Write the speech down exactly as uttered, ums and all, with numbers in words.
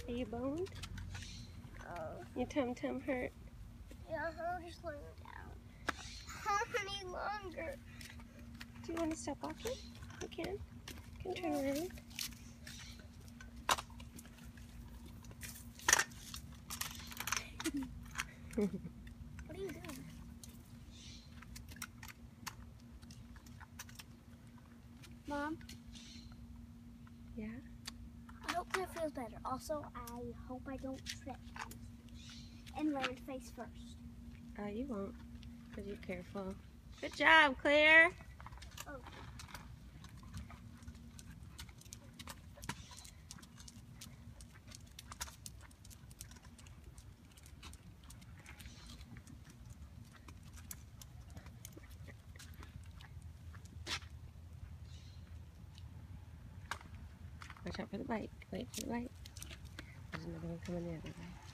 Are you boned? Oh. Your tum tum hurt? Yeah, I'm just laying down. How many longer? Do you want to stop walking? You can. You can turn around. What are you doing? Mom? Yeah? I hope that feels better. Also, I hope I don't trip and land face first. Uh, you won't, because you're careful. Good job, Claire. Oh. Watch out for the bike. Wait for the bike. There's another one coming the other way.